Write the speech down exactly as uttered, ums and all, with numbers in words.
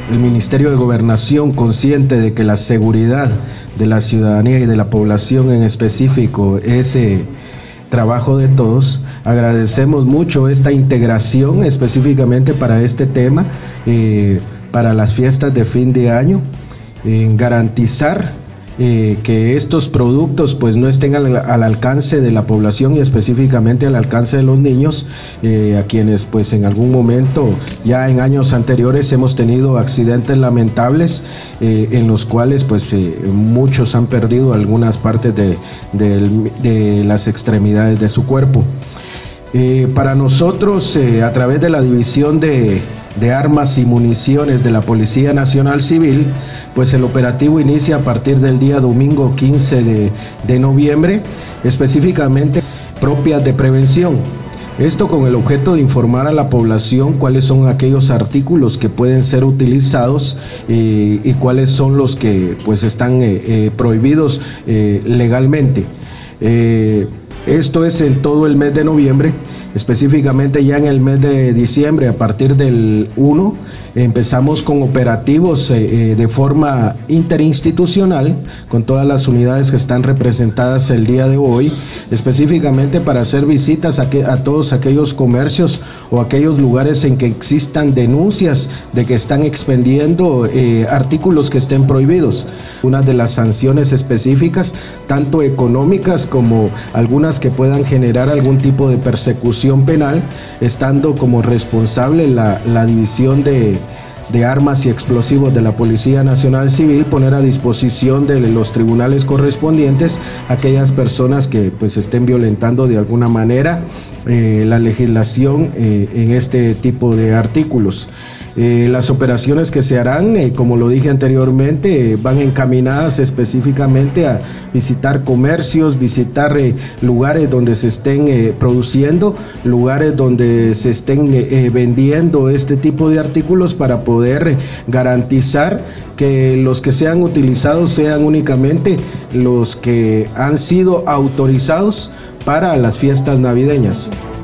el Ministerio de Gobernación, consciente de que la seguridad de la ciudadanía y de la población en específico es eh, trabajo de todos, agradecemos mucho esta integración específicamente para este tema, eh, para las fiestas de fin de año, en garantizar Eh, que estos productos pues no estén al, al alcance de la población y específicamente al alcance de los niños, eh, a quienes pues en algún momento ya en años anteriores hemos tenido accidentes lamentables eh, en los cuales pues eh, muchos han perdido algunas partes de, de, de las extremidades de su cuerpo. Eh, para nosotros, eh, a través de la División de, de Armas y Municiones de la Policía Nacional Civil, pues el operativo inicia a partir del día domingo quince de, de noviembre, específicamente propias de prevención. Esto con el objeto de informar a la población cuáles son aquellos artículos que pueden ser utilizados eh, y cuáles son los que pues están eh, eh, prohibidos eh, legalmente. Eh, Esto es en todo el mes de noviembre, específicamente ya en el mes de diciembre, a partir del uno, empezamos con operativos eh, de forma interinstitucional, con todas las unidades que están representadas el día de hoy, específicamente para hacer visitas a, que, a todos aquellos comercios o aquellos lugares en que existan denuncias de que están expendiendo eh, artículos que estén prohibidos. Una de las sanciones específicas, tanto económicas como algunas que puedan generar algún tipo de persecución penal, estando como responsable la, la división de, de armas y explosivos de la Policía Nacional Civil, poner a disposición de los tribunales correspondientes a aquellas personas que pues estén violentando de alguna manera eh, la legislación eh, en este tipo de artículos. Eh, las operaciones que se harán, eh, como lo dije anteriormente, eh, van encaminadas específicamente a visitar comercios, visitar eh, lugares donde se estén eh, produciendo, lugares donde se estén eh, vendiendo este tipo de artículos para poder eh, garantizar que los que sean utilizados sean únicamente los que han sido autorizados para las fiestas navideñas.